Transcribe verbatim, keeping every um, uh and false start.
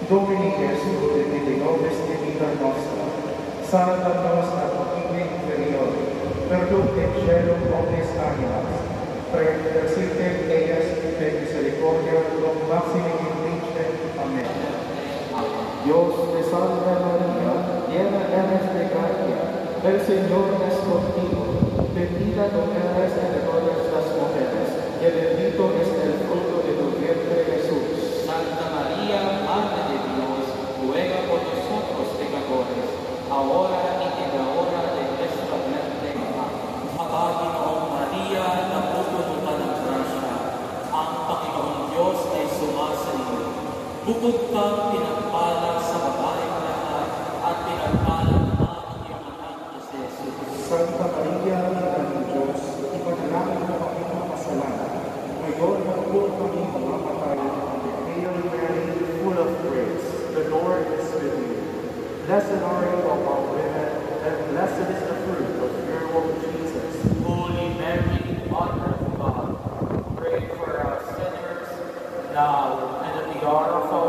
Domini Gesù, de nobis divina nostra, salva nos ad peccae inferior, perduc in caelum omnes animas, pretercite ellas per misericordia cum maxime indicem. Amén. Dios te salve María, llena eres de gracia, el Señor es contigo, bendita tú eres entre todas las mujeres, y bendito es el fruto de tu vientre Jesús. Santa María, Madre de Dios, ruega por nosotros pecadores, ahora y en la hora de nuestra muerte. Mabati noong Maria, napupunutan ng grasya, ang Panginoong Diyos ay sumasa iyo. Bukod kang pinagpala sa babaeng lahat, at pinagpala naman ang iyong anak na si Jesus. Santa Maria, Ina ng Diyos, ipanalangin mo kami mga kasalanan, ngayon at kung kami mamamatay. Hail Mary, full of grace, the Lord is with you. Blessed are you among women, and blessed is the fruit of your womb, Jesus. Holy Mary, Mother of God, pray for us sinners, now and at the hour of our